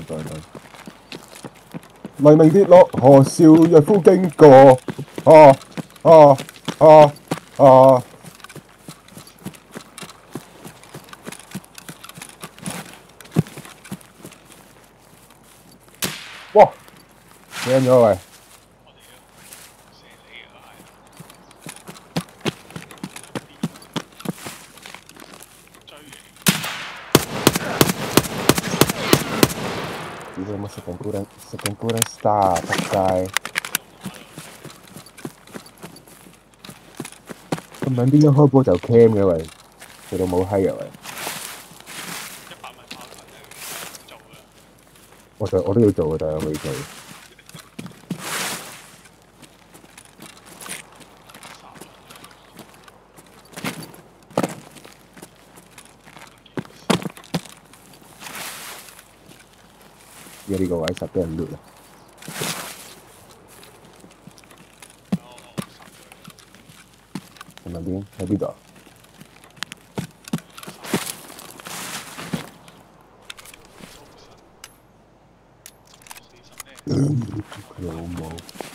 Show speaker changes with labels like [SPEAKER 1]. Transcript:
[SPEAKER 1] 黎明跌落河，邵逸夫經過。啊啊啊啊！哇！驚咗喂！屌你冇食緊高登 star 仆街！咁撚邊一開波就 cam 嘅喂，佢到冇閪啊喂！我都要做嘅，但係我未做。而家呢個位實俾人 loot 啊！喺邊？喺邊度？佢老母！